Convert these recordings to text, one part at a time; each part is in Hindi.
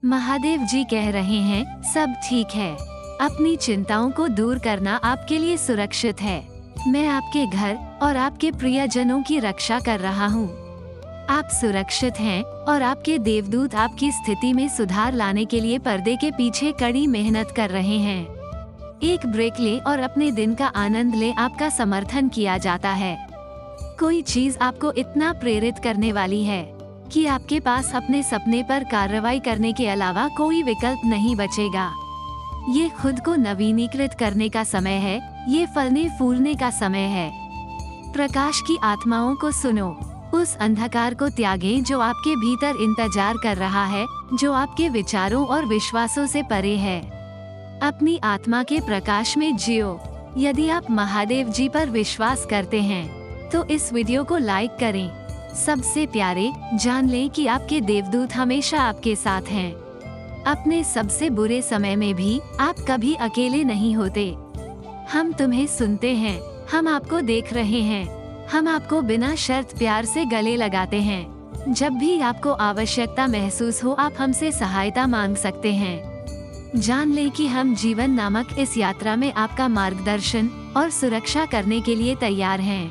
महादेव जी कह रहे हैं, सब ठीक है। अपनी चिंताओं को दूर करना आपके लिए सुरक्षित है। मैं आपके घर और आपके प्रियजनों की रक्षा कर रहा हूँ। आप सुरक्षित हैं और आपके देवदूत आपकी स्थिति में सुधार लाने के लिए पर्दे के पीछे कड़ी मेहनत कर रहे हैं। एक ब्रेक ले और अपने दिन का आनंद ले, आपका समर्थन किया जाता है। कोई चीज आपको इतना प्रेरित करने वाली है कि आपके पास अपने सपने पर कार्रवाई करने के अलावा कोई विकल्प नहीं बचेगा। ये खुद को नवीनीकृत करने का समय है, ये फलने फूलने का समय है। प्रकाश की आत्माओं को सुनो, उस अंधकार को त्यागें जो आपके भीतर इंतजार कर रहा है, जो आपके विचारों और विश्वासों से परे है। अपनी आत्मा के प्रकाश में जियो। यदि आप महादेव जी पर विश्वास करते हैं तो इस वीडियो को लाइक करें। सबसे प्यारे, जान लें कि आपके देवदूत हमेशा आपके साथ हैं। अपने सबसे बुरे समय में भी आप कभी अकेले नहीं होते। हम तुम्हें सुनते हैं, हम आपको देख रहे हैं, हम आपको बिना शर्त प्यार से गले लगाते हैं। जब भी आपको आवश्यकता महसूस हो, आप हमसे सहायता मांग सकते हैं। जान लें कि हम जीवन नामक इस यात्रा में आपका मार्गदर्शन और सुरक्षा करने के लिए तैयार हैं।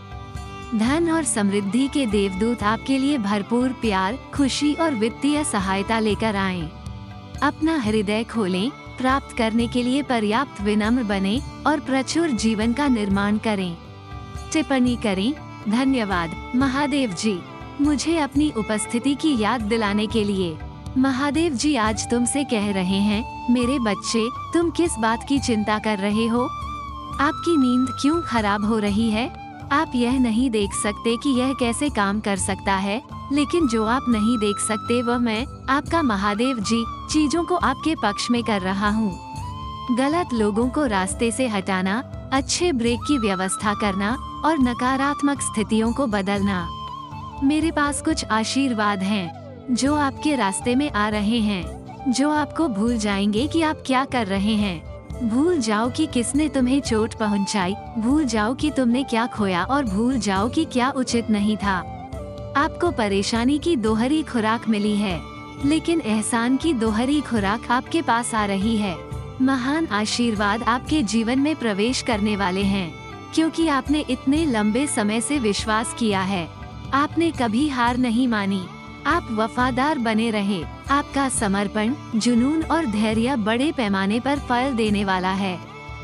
धन और समृद्धि के देवदूत आपके लिए भरपूर प्यार, खुशी और वित्तीय सहायता लेकर आएं। अपना हृदय खोलें, प्राप्त करने के लिए पर्याप्त विनम्र बने और प्रचुर जीवन का निर्माण करें। टिप्पणी करें, धन्यवाद महादेव जी, मुझे अपनी उपस्थिति की याद दिलाने के लिए। महादेव जी आज तुमसे कह रहे हैं, मेरे बच्चे, तुम किस बात की चिंता कर रहे हो? आपकी नींद क्यों खराब हो रही है? आप यह नहीं देख सकते कि यह कैसे काम कर सकता है, लेकिन जो आप नहीं देख सकते वह मैं, आपका महादेव जी, चीजों को आपके पक्ष में कर रहा हूँ। गलत लोगों को रास्ते से हटाना, अच्छे ब्रेक की व्यवस्था करना और नकारात्मक स्थितियों को बदलना। मेरे पास कुछ आशीर्वाद हैं जो आपके रास्ते में आ रहे हैं, जो आपको भूल जाएंगे कि आप क्या कर रहे हैं। भूल जाओ कि किसने तुम्हें चोट पहुंचाई, भूल जाओ कि तुमने क्या खोया और भूल जाओ कि क्या उचित नहीं था। आपको परेशानी की दोहरी खुराक मिली है, लेकिन एहसान की दोहरी खुराक आपके पास आ रही है। महान आशीर्वाद आपके जीवन में प्रवेश करने वाले हैं, क्योंकि आपने इतने लंबे समय से विश्वास किया है। आपने कभी हार नहीं मानी, आप वफादार बने रहे। आपका समर्पण, जुनून और धैर्य बड़े पैमाने पर फल देने वाला है।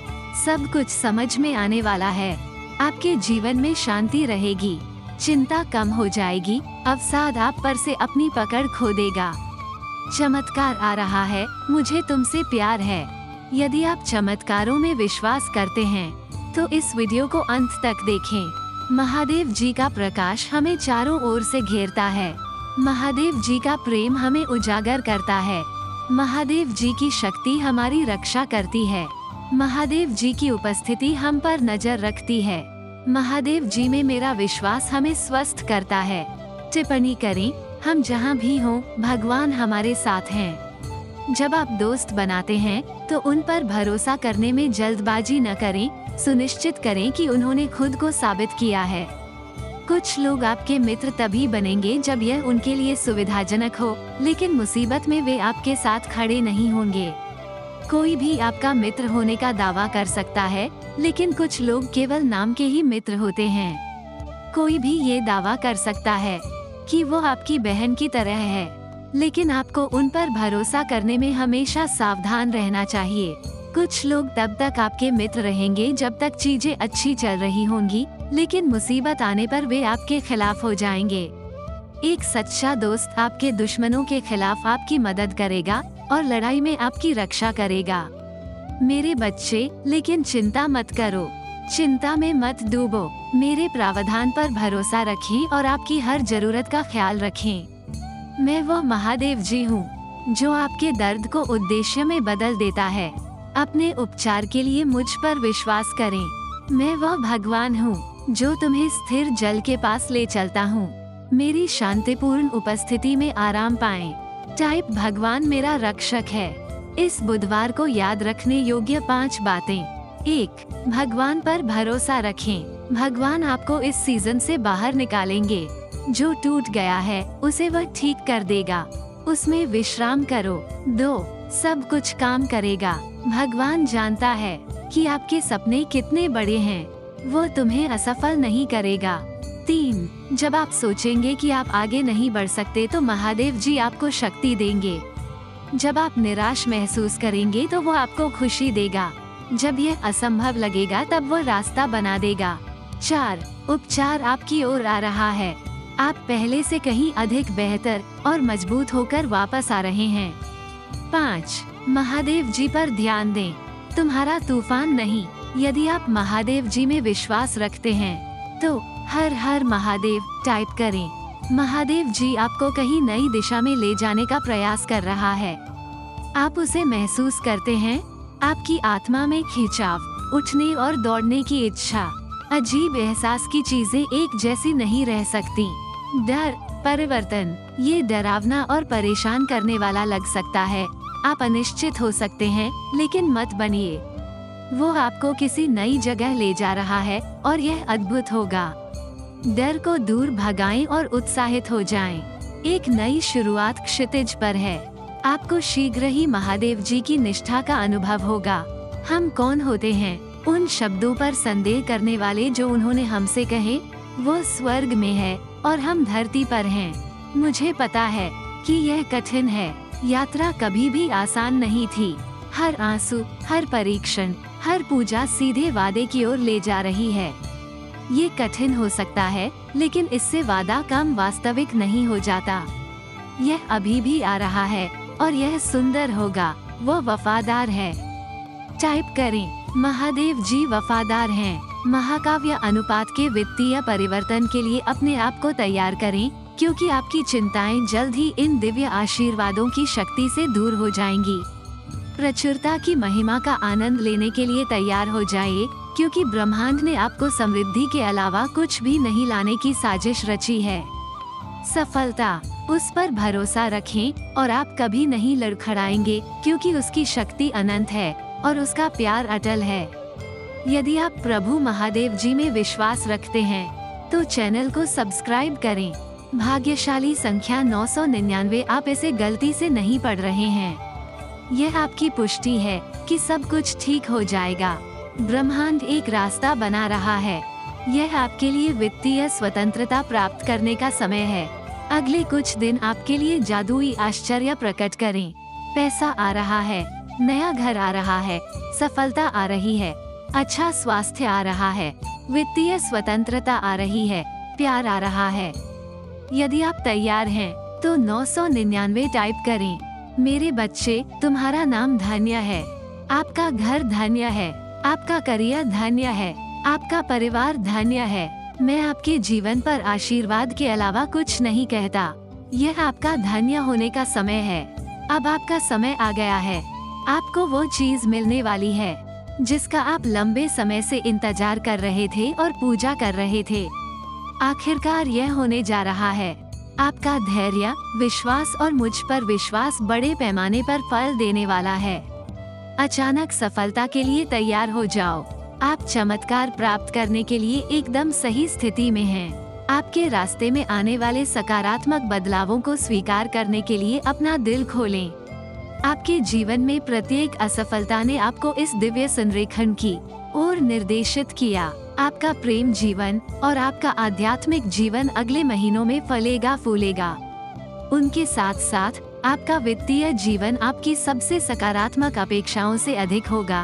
सब कुछ समझ में आने वाला है। आपके जीवन में शांति रहेगी, चिंता कम हो जाएगी, अवसाद आप पर से अपनी पकड़ खो देगा। चमत्कार आ रहा है, मुझे तुमसे प्यार है। यदि आप चमत्कारों में विश्वास करते हैं तो इस वीडियो को अंत तक देखें। महादेव जी का प्रकाश हमें चारों ओर से घेरता है। महादेव जी का प्रेम हमें उजागर करता है। महादेव जी की शक्ति हमारी रक्षा करती है। महादेव जी की उपस्थिति हम पर नजर रखती है। महादेव जी में मेरा विश्वास हमें स्वस्थ करता है। टिप्पणी करें, हम जहाँ भी हों, भगवान हमारे साथ हैं। जब आप दोस्त बनाते हैं तो उन पर भरोसा करने में जल्दबाजी न करें। सुनिश्चित करें कि उन्होंने खुद को साबित किया है। कुछ लोग आपके मित्र तभी बनेंगे जब यह उनके लिए सुविधाजनक हो, लेकिन मुसीबत में वे आपके साथ खड़े नहीं होंगे। कोई भी आपका मित्र होने का दावा कर सकता है, लेकिन कुछ लोग केवल नाम के ही मित्र होते हैं। कोई भी ये दावा कर सकता है कि वो आपकी बहन की तरह है, लेकिन आपको उन पर भरोसा करने में हमेशा सावधान रहना चाहिए। कुछ लोग तब तक आपके मित्र रहेंगे जब तक चीजें अच्छी चल रही होंगी, लेकिन मुसीबत आने पर वे आपके खिलाफ हो जाएंगे। एक सच्चा दोस्त आपके दुश्मनों के खिलाफ आपकी मदद करेगा और लड़ाई में आपकी रक्षा करेगा। मेरे बच्चे, लेकिन चिंता मत करो, चिंता में मत डूबो। मेरे प्रावधान पर भरोसा रखें और आपकी हर जरूरत का ख्याल रखें। मैं वह महादेव जी हूँ जो आपके दर्द को उद्देश्य में बदल देता है। अपने उपचार के लिए मुझ पर विश्वास करें। मैं वह भगवान हूँ जो तुम्हें स्थिर जल के पास ले चलता हूँ। मेरी शांतिपूर्ण उपस्थिति में आराम पाएं। टाइप भगवान मेरा रक्षक है। इस बुधवार को याद रखने योग्य 5 बातें। 1. भगवान पर भरोसा रखें। भगवान आपको इस सीजन से बाहर निकालेंगे। जो टूट गया है उसे वह ठीक कर देगा। उसमें विश्राम करो। 2. सब कुछ काम करेगा। भगवान जानता है कि आपके सपने कितने बड़े हैं, वो तुम्हें असफल नहीं करेगा। 3. जब आप सोचेंगे कि आप आगे नहीं बढ़ सकते तो महादेव जी आपको शक्ति देंगे। जब आप निराश महसूस करेंगे तो वो आपको खुशी देगा। जब यह असंभव लगेगा तब वो रास्ता बना देगा। 4. उपचार आपकी ओर आ रहा है। आप पहले से कहीं अधिक बेहतर और मजबूत होकर वापस आ रहे हैं। 5. महादेव जी पर ध्यान दें, तुम्हारा तूफान नहीं। यदि आप महादेव जी में विश्वास रखते हैं तो हर हर महादेव टाइप करें। महादेव जी आपको कहीं नई दिशा में ले जाने का प्रयास कर रहा है। आप उसे महसूस करते हैं। आपकी आत्मा में खिंचाव, उठने और दौड़ने की इच्छा। अजीब एहसास की चीजें एक जैसी नहीं रह सकती। डर, परिवर्तन, ये डरावना और परेशान करने वाला लग सकता है। आप अनिश्चित हो सकते हैं, लेकिन मत बनिए। वो आपको किसी नई जगह ले जा रहा है और यह अद्भुत होगा। डर को दूर भगाएं और उत्साहित हो जाएं। एक नई शुरुआत क्षितिज पर है। आपको शीघ्र ही महादेव जी की निष्ठा का अनुभव होगा। हम कौन होते हैं? उन शब्दों पर संदेह करने वाले जो उन्होंने हमसे कहे। वो स्वर्ग में है और हम धरती पर हैं। मुझे पता है कि यह कठिन है। यात्रा कभी भी आसान नहीं थी। हर आंसू, हर परीक्षण, हर पूजा सीधे वादे की ओर ले जा रही है। ये कठिन हो सकता है, लेकिन इससे वादा कम वास्तविक नहीं हो जाता। यह अभी भी आ रहा है और यह सुंदर होगा। वो वफादार है। टाइप करें, महादेव जी वफादार हैं। महाकाव्य अनुपात के वित्तीय परिवर्तन के लिए अपने आप को तैयार करें, क्योंकि आपकी चिंताएं जल्द ही इन दिव्य आशीर्वादों की शक्ति से दूर हो जाएंगी। प्रचुरता की महिमा का आनंद लेने के लिए तैयार हो जाइए, क्योंकि ब्रह्मांड ने आपको समृद्धि के अलावा कुछ भी नहीं लाने की साजिश रची है। सफलता, उस पर भरोसा रखें और आप कभी नहीं लड़खड़ाएंगे, क्योंकि उसकी शक्ति अनंत है और उसका प्यार अटल है। यदि आप प्रभु महादेव जी में विश्वास रखते हैं तो चैनल को सब्सक्राइब करें। भाग्यशाली संख्या 999, आप इसे गलती से नहीं पढ़ रहे हैं। यह आपकी पुष्टि है कि सब कुछ ठीक हो जाएगा। ब्रह्मांड एक रास्ता बना रहा है। यह आपके लिए वित्तीय स्वतंत्रता प्राप्त करने का समय है। अगले कुछ दिन आपके लिए जादुई आश्चर्य प्रकट करें। पैसा आ रहा है, नया घर आ रहा है, सफलता आ रही है, अच्छा स्वास्थ्य आ रहा है, वित्तीय स्वतंत्रता आ रही है, प्यार आ रहा है। यदि आप तैयार हैं तो 999 टाइप करें। मेरे बच्चे, तुम्हारा नाम धन्य है। आपका घर धन्य है। आपका करियर धन्य है। आपका परिवार धन्य है। मैं आपके जीवन पर आशीर्वाद के अलावा कुछ नहीं कहता। यह आपका धन्य होने का समय है। अब आपका समय आ गया है। आपको वो चीज मिलने वाली है जिसका आप लंबे समय से इंतजार कर रहे थे और पूजा कर रहे थे। आखिरकार यह होने जा रहा है। आपका धैर्य, विश्वास और मुझ पर विश्वास बड़े पैमाने पर फल देने वाला है। अचानक सफलता के लिए तैयार हो जाओ। आप चमत्कार प्राप्त करने के लिए एकदम सही स्थिति में हैं। आपके रास्ते में आने वाले सकारात्मक बदलावों को स्वीकार करने के लिए अपना दिल खोलें। आपके जीवन में प्रत्येक असफलता ने आपको इस दिव्य संरेखण की ओर निर्देशित किया। आपका प्रेम जीवन और आपका आध्यात्मिक जीवन अगले महीनों में फलेगा फूलेगा। उनके साथ साथ आपका वित्तीय जीवन आपकी सबसे सकारात्मक अपेक्षाओं से अधिक होगा।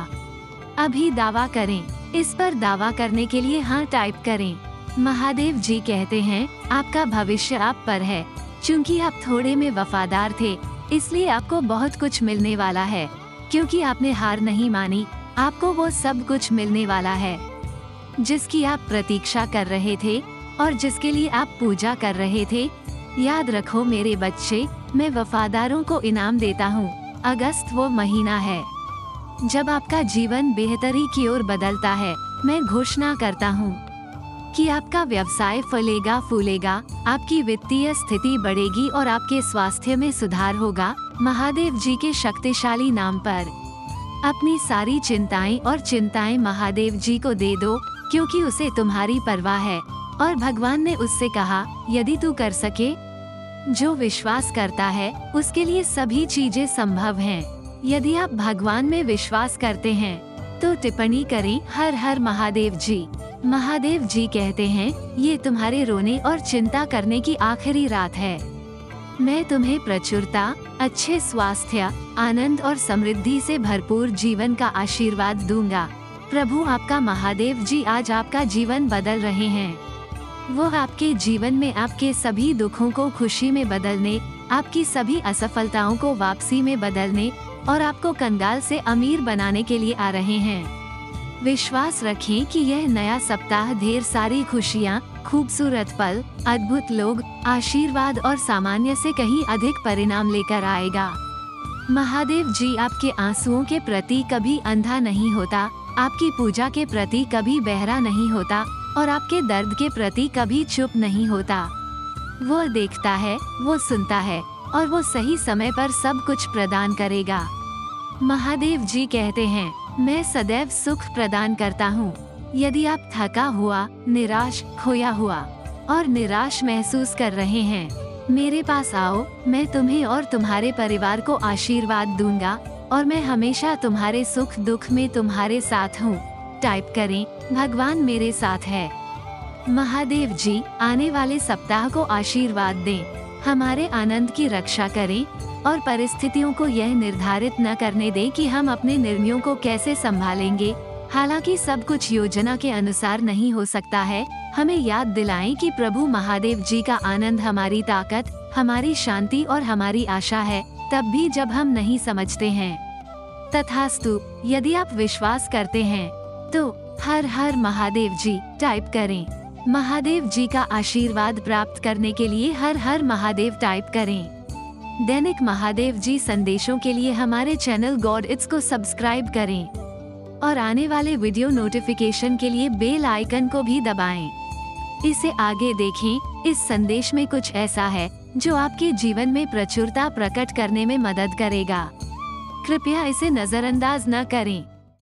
अभी दावा करें। इस पर दावा करने के लिए हाँ टाइप करें। महादेव जी कहते हैं, आपका भविष्य आप पर है। चूँकि आप थोड़े में वफादार थे, इसलिए आपको बहुत कुछ मिलने वाला है। क्योंकि आपने हार नहीं मानी, आपको वो सब कुछ मिलने वाला है जिसकी आप प्रतीक्षा कर रहे थे और जिसके लिए आप पूजा कर रहे थे। याद रखो मेरे बच्चे, मैं वफादारों को इनाम देता हूँ। अगस्त वो महीना है जब आपका जीवन बेहतरी की ओर बदलता है। मैं घोषणा करता हूँ कि आपका व्यवसाय फलेगा फूलेगा, आपकी वित्तीय स्थिति बढ़ेगी और आपके स्वास्थ्य में सुधार होगा। महादेव जी के शक्तिशाली नाम पर अपनी सारी चिंताएं महादेव जी को दे दो, क्योंकि उसे तुम्हारी परवाह है। और भगवान ने उससे कहा, यदि तू कर सके जो विश्वास करता है उसके लिए सभी चीजें संभव हैं। यदि आप भगवान में विश्वास करते हैं तो टिप्पणी करें हर हर महादेव जी। महादेव जी कहते हैं, ये तुम्हारे रोने और चिंता करने की आखिरी रात है। मैं तुम्हें प्रचुरता, अच्छे स्वास्थ्य, आनंद और समृद्धि से भरपूर जीवन का आशीर्वाद दूंगा। प्रभु आपका महादेव जी आज आपका जीवन बदल रहे हैं। वो आपके जीवन में आपके सभी दुखों को खुशी में बदलने, आपकी सभी असफलताओं को वापसी में बदलने और आपको कंगाल से अमीर बनाने के लिए आ रहे हैं। विश्वास रखें कि यह नया सप्ताह ढेर सारी खुशियाँ, खूबसूरत पल, अद्भुत लोग, आशीर्वाद और सामान्य से कहीं अधिक परिणाम लेकर आएगा। महादेव जी आपके आंसुओं के प्रति कभी अंधा नहीं होता, आपकी पूजा के प्रति कभी बहरा नहीं होता और आपके दर्द के प्रति कभी चुप नहीं होता। वो देखता है, वो सुनता है और वो सही समय पर सब कुछ प्रदान करेगा। महादेव जी कहते हैं, मैं सदैव सुख प्रदान करता हूँ। यदि आप थका हुआ, निराश, खोया हुआ और निराश महसूस कर रहे हैं, मेरे पास आओ, मैं तुम्हें और तुम्हारे परिवार को आशीर्वाद दूंगा और मैं हमेशा तुम्हारे सुख दुख में तुम्हारे साथ हूँ। टाइप करें, भगवान मेरे साथ है। महादेव जी आने वाले सप्ताह को आशीर्वाद दें, हमारे आनंद की रक्षा करें और परिस्थितियों को यह निर्धारित न करने दें कि हम अपने निर्णयों को कैसे संभालेंगे। हालांकि सब कुछ योजना के अनुसार नहीं हो सकता है, हमें याद दिलाएं कि प्रभु महादेव जी का आनंद हमारी ताकत, हमारी शांति और हमारी आशा है, तब भी जब हम नहीं समझते हैं। तथास्तु। यदि आप विश्वास करते हैं तो हर हर महादेव जी टाइप करें। महादेव जी का आशीर्वाद प्राप्त करने के लिए हर हर महादेव टाइप करें। दैनिक महादेव जी संदेशों के लिए हमारे चैनल गॉड इट्स को सब्सक्राइब करें और आने वाले वीडियो नोटिफिकेशन के लिए बेल आइकन को भी दबाएं। इसे आगे देखें। इस संदेश में कुछ ऐसा है जो आपके जीवन में प्रचुरता प्रकट करने में मदद करेगा। कृपया इसे नजरअंदाज न करें।